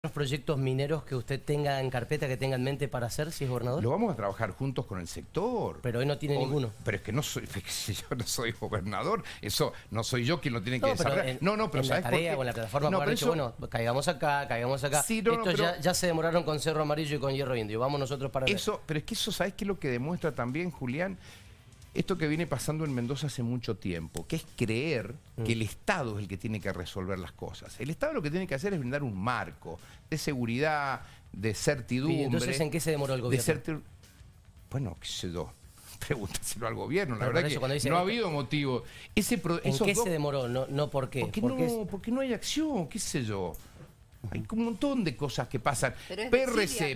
los proyectos mineros que usted tenga en carpeta, que tenga en mente para hacer, si es gobernador? Lo vamos a trabajar juntos con el sector. Pero hoy no tiene ninguno. Pero es que no soy, yo no soy gobernador, eso no soy yo quien lo tiene que desarrollar. Pero ¿sabes por qué? O en la plataforma por haber dicho, bueno, caigamos acá. Sí, ya se demoraron con Cerro Amarillo y con Hierro Indio, vamos nosotros para eso. Pero es que eso, ¿sabes qué es lo que demuestra también, Julián? Esto que viene pasando en Mendoza hace mucho tiempo, que es creer que el Estado es el que tiene que resolver las cosas. El Estado lo que tiene que hacer es brindar un marco de seguridad, de certidumbre. ¿Y entonces en qué se demoró el gobierno? Bueno, qué sé yo, pregúntaselo al gobierno. La verdad que no ha habido motivo. ¿En qué se demoró? No por qué. Porque no hay acción, qué sé yo. Hay un montón de cosas que pasan. PRC,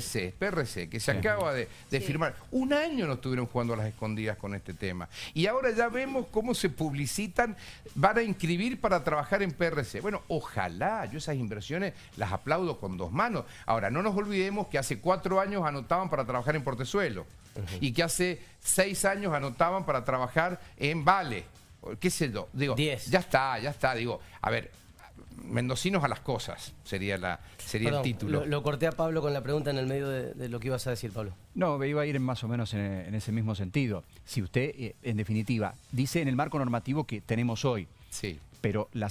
que se acaba de firmar. Un año nos estuvieron jugando a las escondidas con este tema. Y ahora ya vemos cómo se publicitan, van a inscribir para trabajar en PRC. Bueno, ojalá, yo esas inversiones las aplaudo con dos manos. Ahora, no nos olvidemos que hace 4 años anotaban para trabajar en Portezuelo. Y que hace 6 años anotaban para trabajar en Vale. ¿Qué sé yo? Digo, 10. Ya está. Digo, a ver, mendocinos a las cosas, sería el título. Lo corté a Pablo con la pregunta en el medio de lo que ibas a decir, Pablo. No, me iba a ir más o menos en ese mismo sentido. Si usted, en definitiva, dice en el marco normativo que tenemos hoy, sí, pero la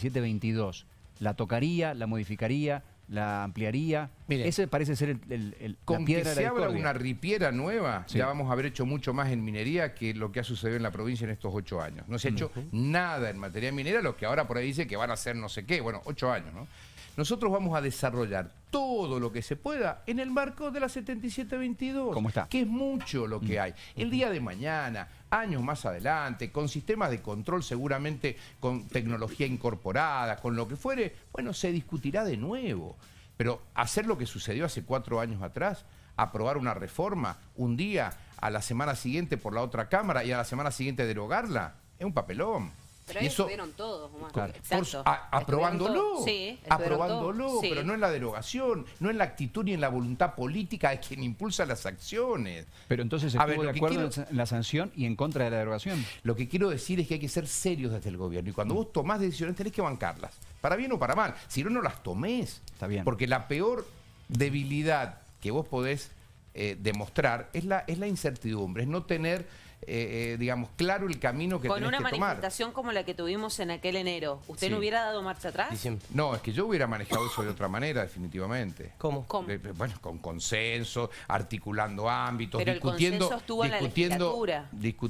7722, ¿la tocaría, la modificaría, la ampliaría? Mire, ese parece ser con que se abra una ripiera nueva, ya vamos a haber hecho mucho más en minería que lo que ha sucedido en la provincia en estos 8 años. No se ha hecho nada en materia minera, lo que ahora por ahí dice que van a hacer no sé qué. Bueno, 8 años, ¿no? Nosotros vamos a desarrollar todo lo que se pueda en el marco de la 7722. ¿Cómo está? Que es mucho lo que hay. El día de mañana, años más adelante, con sistemas de control seguramente con tecnología incorporada, con lo que fuere, bueno, se discutirá de nuevo. Pero hacer lo que sucedió hace 4 años atrás, aprobar una reforma un día, a la semana siguiente por la otra Cámara y a la semana siguiente derogarla, es un papelón. Pero ahí estuvieron todos, Omar. Claro. Aprobándolo, aprobándolo, sí. Pero no en la derogación, no en la actitud ni en la voluntad política de quien impulsa las acciones. Pero entonces estuvo de acuerdo en la sanción y en contra de la derogación. Lo que quiero decir es que hay que ser serios desde el gobierno y cuando vos tomás decisiones tenés que bancarlas, para bien o para mal, si no, no las tomés. Está bien. Porque la peor debilidad que vos podés demostrar es la incertidumbre, es no tener digamos, claro el camino que tenés que tomar. Con una manifestación como la que tuvimos en aquel enero, ¿usted no hubiera dado marcha atrás? No, es que yo hubiera manejado eso de otra manera, definitivamente. ¿Cómo? Bueno, con consenso, articulando ámbitos, pero discutiendo... el consenso estuvo en la legislatura.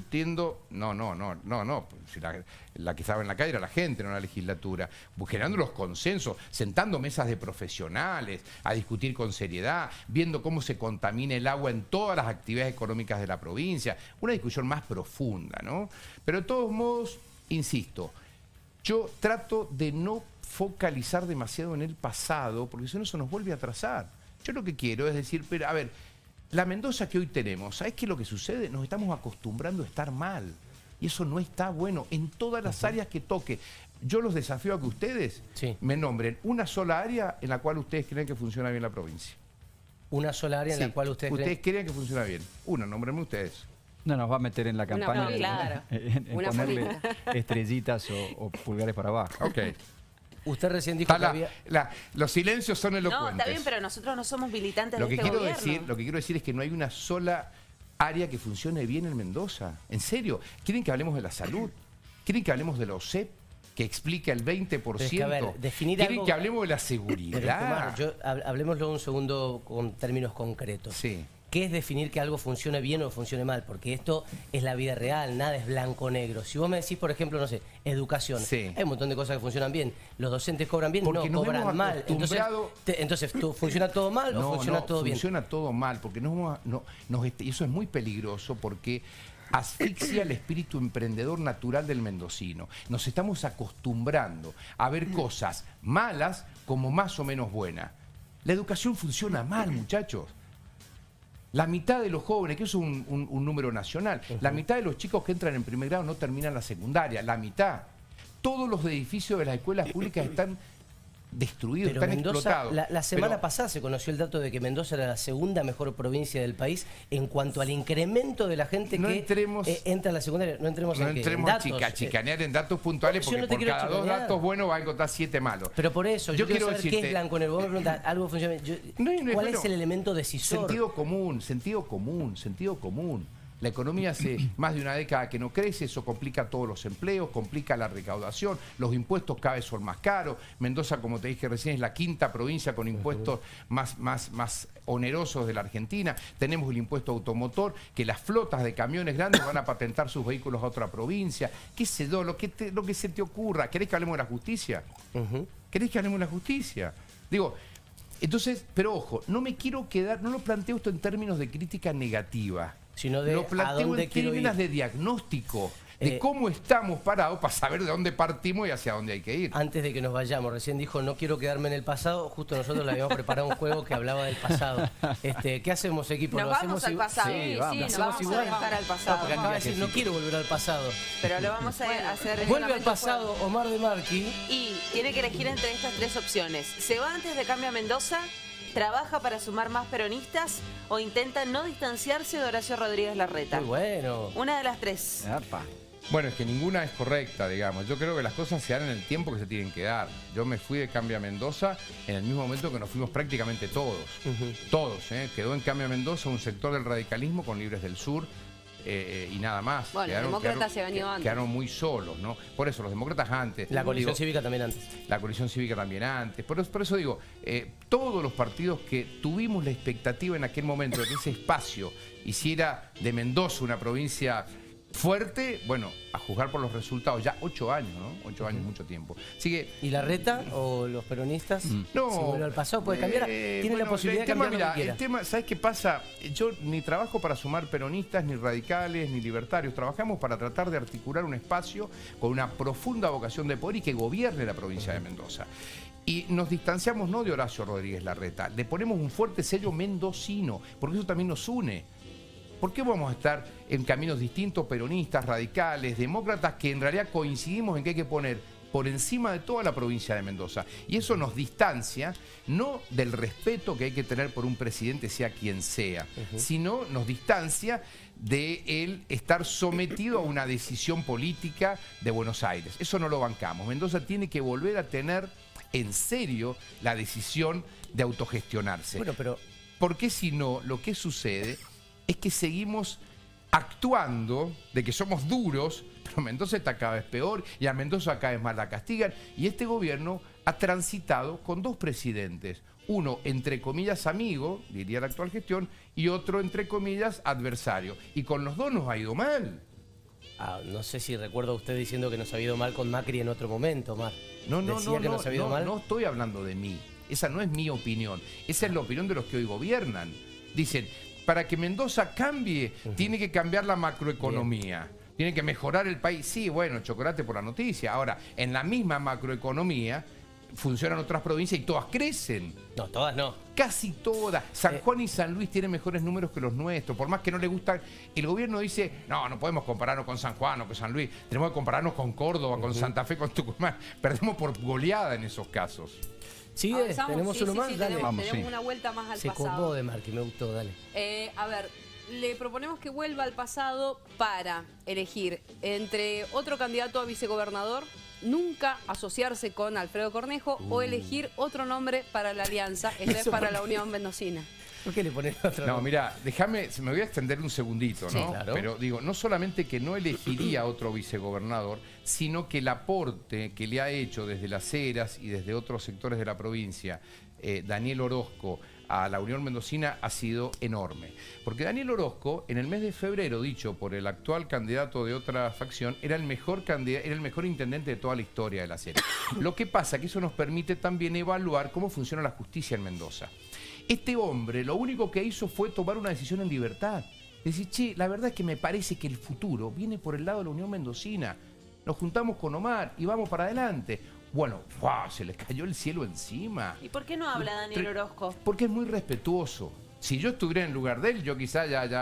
No, si la que estaba en la calle era la gente, no la legislatura. Generando los consensos, sentando mesas de profesionales, a discutir con seriedad, viendo cómo se contamina el agua en todas las actividades económicas de la provincia. Una discusión más profunda, ¿no? Pero de todos modos, insisto, yo trato de no focalizar demasiado en el pasado, porque si no eso nos vuelve a atrasar. Yo lo que quiero es decir, pero a ver, la Mendoza que hoy tenemos, ¿sabes qué es lo que sucede? Nos estamos acostumbrando a estar mal. Y eso no está bueno en todas las áreas que toque. Yo los desafío a que ustedes me nombren una sola área en la cual ustedes creen que funciona bien la provincia. ¿Una sola área en la cual ustedes creen que funciona bien? Una, nómbrenme ustedes. No nos va a meter en la campaña en ponerle estrellitas o pulgares para abajo. Ok. Usted recién dijo que había... los silencios son elocuentes. No, está bien, pero nosotros no somos militantes de este gobierno. Lo que quiero decir es que no hay una sola área que funcione bien en Mendoza. En serio, ¿quieren que hablemos de la salud? ¿Quieren que hablemos de la OSEP? Que explica el 20%. Es que, a ver, ¿quieren que hablemos de la seguridad? Hablemoslo un segundo con términos concretos. Sí. ¿Qué es definir que algo funcione bien o funcione mal? Porque esto es la vida real, nada es blanco o negro. Si vos me decís, por ejemplo, no sé, educación, hay un montón de cosas que funcionan bien. Los docentes cobran bien, no cobran mal. Entonces, ¿funciona todo mal o funciona todo bien? Funciona todo mal, porque y eso es muy peligroso porque asfixia el espíritu emprendedor natural del mendocino. Nos estamos acostumbrando a ver cosas malas como más o menos buenas. La educación funciona mal, muchachos. La mitad de los jóvenes, que eso es un número nacional, la mitad de los chicos que entran en primer grado no terminan la secundaria, la mitad. Todos los edificios de las escuelas públicas están destruidos, pero están Mendoza, explotados. La semana pasada se conoció el dato de que Mendoza era la segunda mejor provincia del país en cuanto al incremento de la gente entra a la secundaria. No entremos a chicanear en datos puntuales, porque por cada 2 datos buenos va a encontrar 7 malos. Pero por eso, yo quiero saber qué es blanco negro. Vos me preguntás, algo funciona. ¿Cuál es el elemento decisor? Sentido común. La economía hace más de una década que no crece, eso complica todos los empleos, complica la recaudación, los impuestos cada vez son más caros. Mendoza, como te dije recién, es la 5ª provincia con impuestos más onerosos de la Argentina. Tenemos el impuesto automotor, que las flotas de camiones grandes van a patentar sus vehículos a otra provincia. ¿Qué sé yo? Lo que se te ocurra. ¿Querés que hablemos de la justicia? ¿Querés que hablemos de la justicia? Digo, entonces, pero ojo, no me quiero quedar, no lo planteo esto en términos de crítica negativa, sino de lo planteo en términos de diagnóstico, de cómo estamos parados para saber de dónde partimos y hacia dónde hay que ir. Antes de que nos vayamos, recién dijo, no quiero quedarme en el pasado, justo nosotros le habíamos preparado un juego que hablaba del pasado. ¿Qué hacemos, equipo? Nos vamos al pasado. Sí, nos vamos a viajar al pasado. No, porque acaba de decir, no quiero volver al pasado. Pero lo vamos a hacer. Vuelve al pasado Omar de Marqui. Y tiene que elegir entre estas 3 opciones. ¿Se va antes de Cambia Mendoza? ¿Trabaja para sumar más peronistas o intenta no distanciarse de Horacio Rodríguez Larreta? Muy bueno. Una de las 3. Bueno, es que ninguna es correcta, digamos. Yo creo que las cosas se dan en el tiempo que se tienen que dar. Yo me fui de Cambia Mendoza en el mismo momento que nos fuimos prácticamente todos. Todos, Quedó en Cambia Mendoza un sector del radicalismo con Libres del Sur. Y nada más. Bueno, los demócratas se han ido antes. Quedaron muy solos, ¿no? Por eso, los demócratas antes. La coalición cívica también antes. La coalición cívica también antes. Por eso digo, todos los partidos que tuvimos la expectativa en aquel momento de que ese espacio hiciera de Mendoza una provincia fuerte, bueno, a juzgar por los resultados, ya 8 años, ¿no? 8 años, mucho tiempo. Así que, ¿y Larreta o los peronistas? No. Si vuelve al pasado, puede cambiar. Tiene la posibilidad de cambiar lo que quiera. El tema, ¿sabes qué pasa? Yo ni trabajo para sumar peronistas, ni radicales, ni libertarios. Trabajamos para tratar de articular un espacio con una profunda vocación de poder y que gobierne la provincia de Mendoza. Y nos distanciamos no de Horacio Rodríguez Larreta, le ponemos un fuerte sello mendocino, porque eso también nos une. ¿Por qué vamos a estar en caminos distintos, peronistas, radicales, demócratas, que en realidad coincidimos en que hay que poner por encima de toda la provincia de Mendoza? Y eso nos distancia, no del respeto que hay que tener por un presidente, sea quien sea, sino nos distancia de él estar sometido a una decisión política de Buenos Aires. Eso no lo bancamos. Mendoza tiene que volver a tener en serio la decisión de autogestionarse. Bueno, pero porque si no, lo que sucede es que seguimos actuando de que somos duros, pero Mendoza está cada vez peor y a Mendoza cada vez más la castigan. Y este gobierno ha transitado con 2 presidentes. Uno, entre comillas, amigo, diría la actual gestión, y otro, entre comillas, adversario. Y con los dos nos ha ido mal. No sé si recuerdo a usted diciendo que nos ha ido mal con Macri en otro momento, Omar. No estoy hablando de mí. Esa no es mi opinión. Esa es la opinión de los que hoy gobiernan. Dicen, para que Mendoza cambie, tiene que cambiar la macroeconomía. Tiene que mejorar el país. Sí, bueno, chocolate por la noticia. Ahora, en la misma macroeconomía funcionan otras provincias y todas crecen. No, todas no. Casi todas. San Juan y San Luis tienen mejores números que los nuestros. Por más que no le gustan, el gobierno dice, no podemos compararnos con San Juan o con San Luis. Tenemos que compararnos con Córdoba, con Santa Fe, con Tucumán. Perdemos por goleada en esos casos. Sí, tenemos uno más, dale. Tenemos una vuelta más al pasado. Se copó de Marqui, me gustó, dale. A ver, le proponemos que vuelva al pasado para elegir entre otro candidato a vicegobernador, nunca asociarse con Alfredo Cornejo o elegir otro nombre para la alianza, esta vez para la Unión Mendocina. ¿Por qué le pones otro nombre? No, mira, me voy a extender un segundito, ¿no? Sí, claro. Pero digo, no solamente que no elegiría otro vicegobernador, sino que el aporte que le ha hecho desde Las Heras y desde otros sectores de la provincia, Daniel Orozco, a la Unión Mendocina ha sido enorme. Porque Daniel Orozco, en el mes de febrero, dicho por el actual candidato de otra facción, era el mejor intendente de toda la historia de Las Heras. Lo que pasa es que eso nos permite también evaluar cómo funciona la justicia en Mendoza. Este hombre lo único que hizo fue tomar una decisión en libertad. Decir, che, la verdad es que me parece que el futuro viene por el lado de la Unión Mendocina. Nos juntamos con Omar y vamos para adelante. Bueno, se les cayó el cielo encima. ¿Y por qué no habla Daniel Orozco? Porque es muy respetuoso. Si yo estuviera en lugar de él, yo quizá ya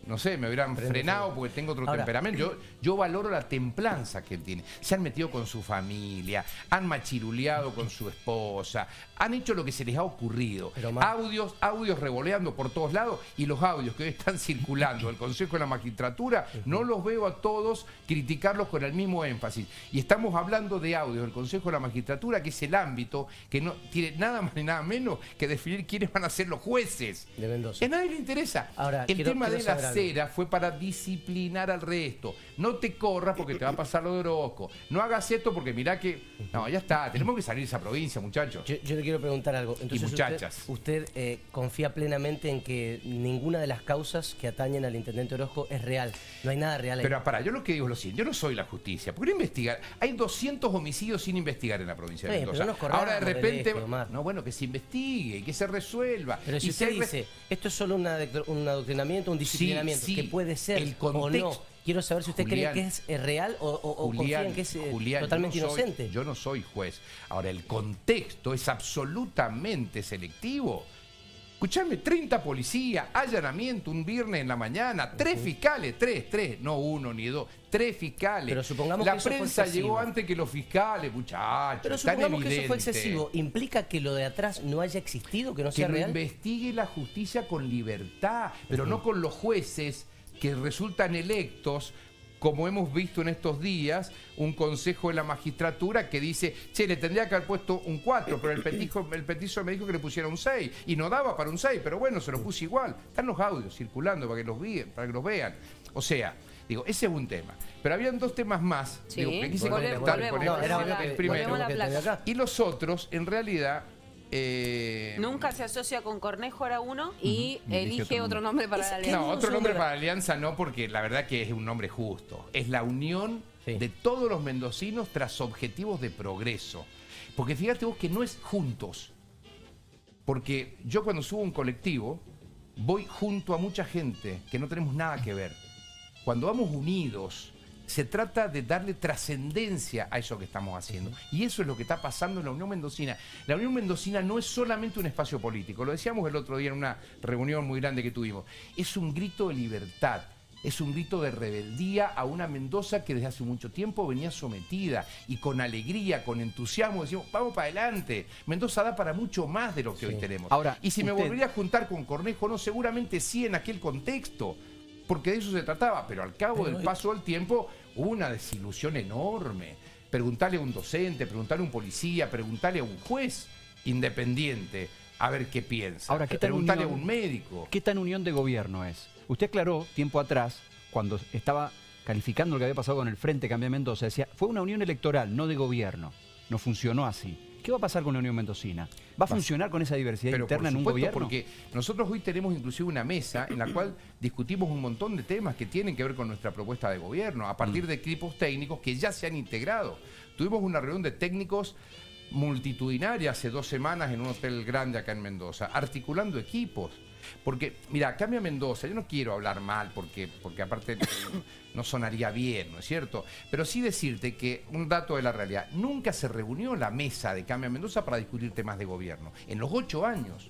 no sé, me hubieran frenado porque tengo otro temperamento. Yo valoro la templanza que él tiene. Se han metido con su familia, han machiruleado con su esposa, han hecho lo que se les ha ocurrido. Audios revoleando por todos lados, y los audios que hoy están circulando del Consejo de la Magistratura, no los veo a todos criticarlos con el mismo énfasis. Y estamos hablando de audios del Consejo de la Magistratura, que es el ámbito que no tiene nada más ni nada menos que definir quiénes van a ser los jueces. De Mendoza. A nadie le interesa. Ahora, el tema de la cera fue para disciplinar al resto. No te corras porque te va a pasar lo de Orozco. No hagas esto porque mirá que... No, ya está. Tenemos que salir de esa provincia, muchachos. Yo le quiero preguntar algo. Entonces, y muchachas. Usted confía plenamente en que ninguna de las causas que atañen al intendente Orozco es real. No hay nada real ahí. Pero yo lo que digo es lo siguiente. Yo no soy la justicia. ¿Por qué no investigar? Hay 200 homicidios sin investigar en la provincia de Mendoza. Ahora de repente... No, bueno, que se investigue, que se resuelva. Pero si usted dice, esto es solo un adoctrinamiento, un disciplinamiento, que puede ser el contexto, o no. Quiero saber si usted cree que es real o confía en que es totalmente inocente. Yo no soy juez. Ahora, el contexto es absolutamente selectivo. Escuchame, 30 policías, allanamiento un viernes en la mañana, 3 fiscales, 3, no 1 ni 2, 3 fiscales. Pero supongamos la que eso prensa llegó antes que los fiscales, muchachos. Pero supongamos que eso fue excesivo. ¿Implica que lo de atrás no haya existido, que no sea real? Que lo investigue la justicia con libertad, pero no con los jueces que resultan electos, como hemos visto en estos días, un consejo de la magistratura que dice, che, le tendría que haber puesto un 4, pero el petizo me dijo que le pusiera un 6, y no daba para un 6, pero bueno, se lo puse igual. Están los audios circulando para que los vean. O sea, digo, ese es un tema. Pero habían 2 temas más, digo, que quise comentar con el primero. Y los otros, en realidad... Nunca se asocia con Cornejo, era uno, y elige otro nombre para la alianza. No, otro nombre para la alianza no, porque la verdad que es un nombre justo. Es la unión de todos los mendocinos tras objetivos de progreso. Porque fíjate vos que no es juntos. Porque yo cuando subo a un colectivo, voy junto a mucha gente que no tenemos nada que ver. Cuando vamos unidos, se trata de darle trascendencia a eso que estamos haciendo. Y eso es lo que está pasando en la Unión Mendocina. La Unión Mendocina no es solamente un espacio político, lo decíamos el otro día en una reunión muy grande que tuvimos. Es un grito de libertad, es un grito de rebeldía a una Mendoza que desde hace mucho tiempo venía sometida, y con alegría, con entusiasmo decimos, vamos para adelante. Mendoza da para mucho más de lo que hoy tenemos. Ahora, y si me volvería a juntar con Cornejo, no, seguramente sí en aquel contexto, porque de eso se trataba, pero al cabo del paso del tiempo hubo una desilusión enorme. Preguntarle a un docente, preguntarle a un policía, preguntarle a un juez independiente a ver qué piensa. Ahora, preguntarle a un médico. ¿Qué tan unión de gobierno es? Usted aclaró tiempo atrás, cuando estaba calificando lo que había pasado con el Frente Cambia Mendoza, decía, fue una unión electoral, no de gobierno. No funcionó así. ¿Qué va a pasar con la Unión Mendocina? ¿Va a funcionar con esa diversidad interna en un gobierno? Porque nosotros hoy tenemos inclusive una mesa en la cual discutimos un montón de temas que tienen que ver con nuestra propuesta de gobierno, a partir de equipos técnicos que ya se han integrado. Tuvimos una reunión de técnicos multitudinaria hace 2 semanas en un hotel grande acá en Mendoza, articulando equipos. Porque, mira, Cambia Mendoza, yo no quiero hablar mal porque aparte no sonaría bien, ¿no es cierto? Pero sí decirte que, un dato de la realidad, nunca se reunió la mesa de Cambia Mendoza para discutir temas de gobierno. En los 8 años,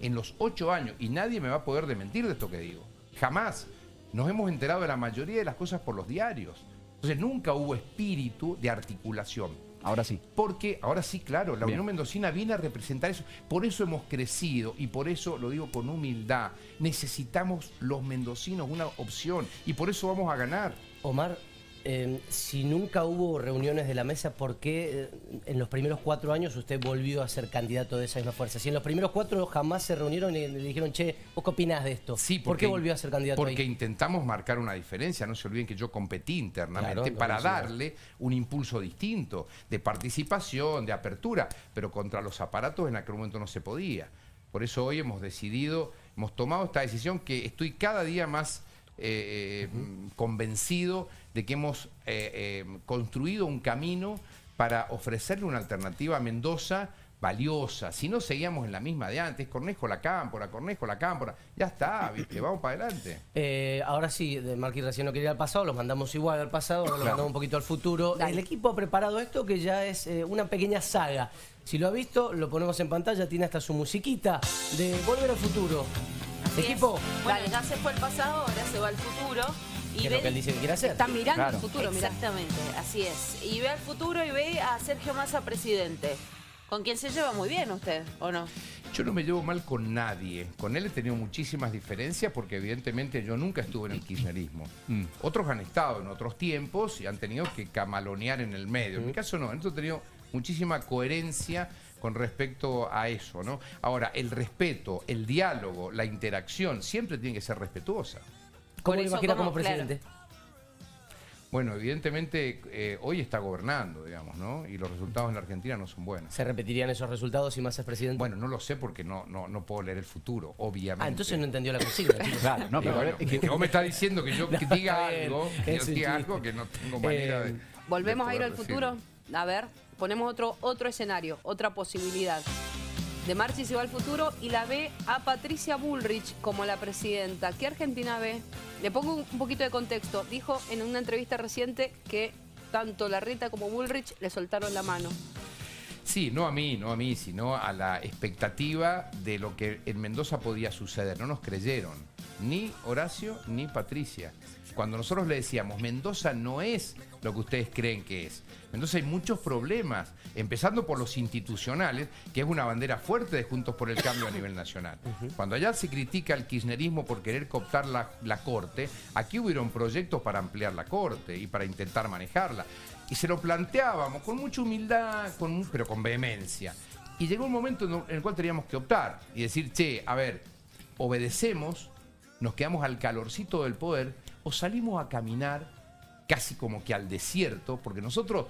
y nadie me va a poder desmentir de esto que digo. Jamás. Nos hemos enterado de la mayoría de las cosas por los diarios. Entonces nunca hubo espíritu de articulación. Ahora sí. Porque, ahora sí, claro, la Unión Mendocina viene a representar eso. Por eso hemos crecido y por eso, lo digo con humildad, necesitamos los mendocinos una opción y por eso vamos a ganar. Omar, si nunca hubo reuniones de la mesa, ¿por qué en los primeros 4 años usted volvió a ser candidato de esa misma fuerza? Si en los primeros 4 jamás se reunieron y le dijeron, che, ¿vos qué opinás de esto? Sí, ¿Por qué volvió a ser candidato Porque intentamos marcar una diferencia. No se olviden que yo competí internamente para darle un impulso distinto de participación, de apertura, pero contra los aparatos en aquel momento no se podía. Por eso hoy hemos tomado esta decisión que estoy cada día más convencido de que hemos construido un camino para ofrecerle una alternativa a Mendoza valiosa. Si no seguíamos en la misma de antes, Cornejo la Cámpora, ya está, ¿viste? Vamos para adelante. Ahora sí, Marquis recién no quería ir al pasado, los mandamos igual al pasado, ahora los mandamos un poquito al futuro. El equipo ha preparado esto que ya es una pequeña saga. Si lo ha visto, lo ponemos en pantalla, tiene hasta su musiquita de Volver al Futuro. Equipo. Bueno, ya se fue el pasado, ahora se va al futuro. Y es lo que él dice que quiere hacer. Está mirando Claro. el futuro, mirá. Exactamente, así es. Y ve al futuro y ve a Sergio Massa presidente. ¿Con quién se lleva muy bien usted, o no? Yo no me llevo mal con nadie. Con él he tenido muchísimas diferencias porque evidentemente yo nunca estuve en el kirchnerismo. Otros han estado en otros tiempos y han tenido que camalonear en el medio. En mi caso no, en esto he tenido muchísima coherencia con respecto a eso, ¿no? Ahora, el respeto, el diálogo, la interacción, siempre tiene que ser respetuosa. ¿Cómo lo eso, imagina ¿cómo? como presidente? Bueno, evidentemente hoy está gobernando, digamos, ¿no? Y los resultados en la Argentina no son buenos. ¿Se repetirían esos resultados si Massa es presidente? Bueno, no lo sé porque no puedo leer el futuro, obviamente. Ah, entonces no entendió la consigna, chicos. Claro, no, pero Bueno, que vos me estás diciendo que yo que diga está bien, algo, que es yo un diga chiste. algo que no tengo manera de... Volvemos de a ir poder al futuro. A ver, ponemos otro escenario, otra posibilidad. De Marchi se va al futuro y la ve a Patricia Bullrich como la presidenta. ¿Qué Argentina ve? Le pongo un poquito de contexto. Dijo en una entrevista reciente que tanto Larreta como Bullrich le soltaron la mano. Sí, no a mí, sino a la expectativa de lo que en Mendoza podía suceder. No nos creyeron, ni Horacio ni Patricia. Cuando nosotros le decíamos, Mendoza no es lo que ustedes creen que es. Mendoza hay muchos problemas, empezando por los institucionales, que es una bandera fuerte de Juntos por el Cambio a nivel nacional. Cuando allá se critica al kirchnerismo por querer cooptar la Corte, aquí hubieron proyectos para ampliar la Corte y para intentar manejarla. Y se lo planteábamos con mucha humildad, pero con vehemencia. Y llegó un momento en el cual teníamos que optar y decir, che, a ver, obedecemos, nos quedamos al calorcito del poder o salimos a caminar casi como que al desierto, porque nosotros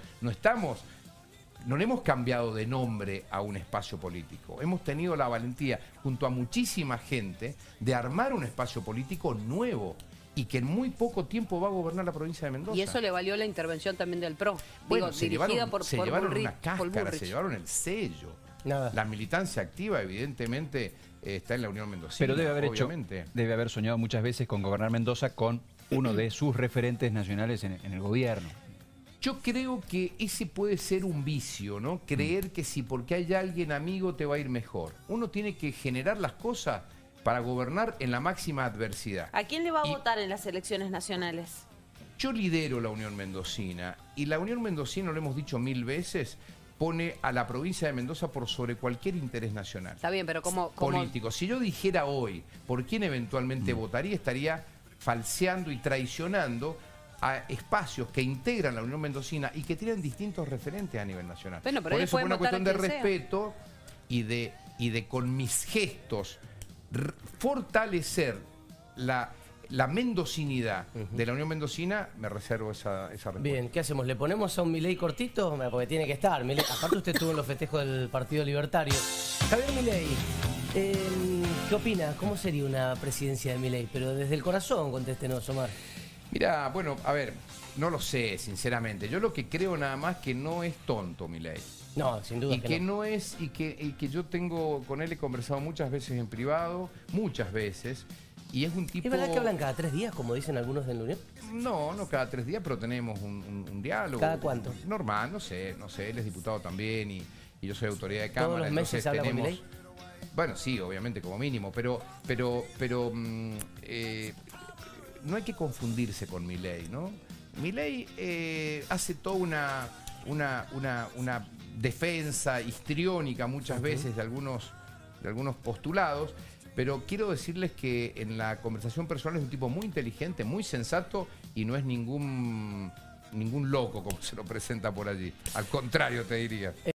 no le hemos cambiado de nombre a un espacio político. Hemos tenido la valentía, junto a muchísima gente, de armar un espacio político nuevo y que en muy poco tiempo va a gobernar la provincia de Mendoza. Y eso le valió la intervención también del PRO. Bueno, Digo, se dirigida llevaron, por se llevaron Bullrich, una cáscara, se llevaron el sello. Nada. La militancia activa, evidentemente, está en la Unión Mendocina. Pero obviamente. debe haber soñado muchas veces con gobernar Mendoza con uno de sus referentes nacionales en el gobierno. Yo creo que ese puede ser un vicio, ¿no? Creer que si porque hay alguien amigo te va a ir mejor. Uno tiene que generar las cosas para gobernar en la máxima adversidad. ¿A quién le va a votar en las elecciones nacionales? Yo lidero la Unión Mendocina y la Unión Mendocina, lo hemos dicho 1000 veces, pone a la provincia de Mendoza por sobre cualquier interés nacional. Está bien, pero como político. Si yo dijera hoy por quién eventualmente votaría, estaría falseando y traicionando a espacios que integran la Unión Mendocina y que tienen distintos referentes a nivel nacional. Bueno, pero por ellos eso, por pueden una votar cuestión a de quien sea. respeto y de con mis gestos fortalecer la mendocinidad de la Unión Mendocina, me reservo esa respuesta. Bien, ¿qué hacemos? ¿Le ponemos a un Milei cortito? Porque tiene que estar. Milei, aparte usted estuvo en los festejos del Partido Libertario. Javier Milei, ¿qué opina? ¿Cómo sería una presidencia de Milei? Pero desde el corazón, contéstenos, Omar. Mira, bueno, a ver, no lo sé, sinceramente. Yo lo que creo nada más que no es tonto Milei. No, sin duda Y que no es, y que yo tengo, con él he conversado muchas veces en privado, muchas veces, y es un tipo... ¿Es verdad que hablan cada 3 días, como dicen algunos de la Unión? No cada 3 días, pero tenemos un diálogo. ¿Cada cuánto? Normal, no sé, él es diputado también y yo soy autoridad de Cámara. ¿Todos los meses habla con Milei? Bueno, sí, obviamente como mínimo, pero no hay que confundirse con Milei, ¿no? Milei hace toda una defensa histriónica muchas veces de algunos postulados, pero quiero decirles que en la conversación personal es un tipo muy inteligente, muy sensato y no es ningún loco como se lo presenta por allí. Al contrario, te diría.